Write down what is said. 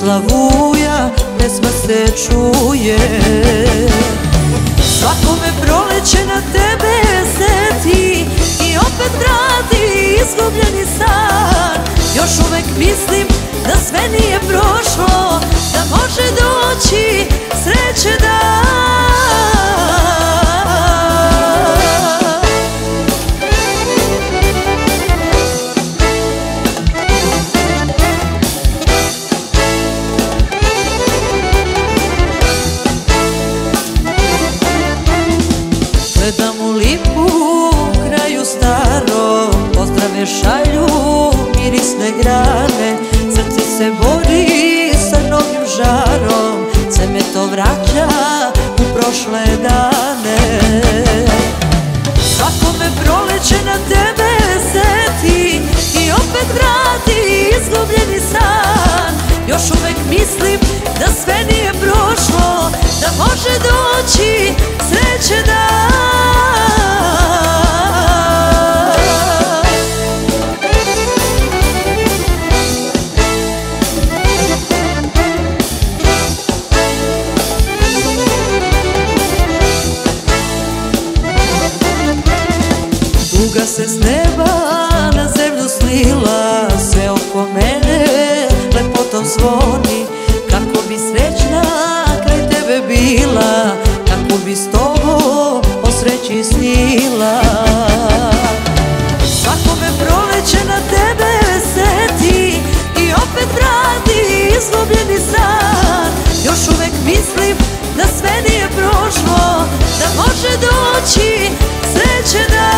Svetla vuja, pesma se čuje. Svakome proleće na tebe seti i opet vrati izgubljeni san. Još uvek mislim da sve nije prošlo, da može doći srećan dan. Gledam u lipu u kraju starom, pozdrave šalju mirisne grane. Srce se bori sa novim žarom, sve me to vraća u prošle dane. Svakome proleće na tebe seti i opet vrati izgubljeni san. Još uvek mislim da sve nije prošlo, da može doći srećan dan. Tuga se s neba na zemlju slila, sve oko mene lepotom zvoni. Kako bi srećna kraj tebe bila, kako bi s tobom o sreći snila. Svakome proleće na tebe seti i opet vrati izgubljeni san. Još uvek mislim da sve nije prošlo, da može doći srećan dan.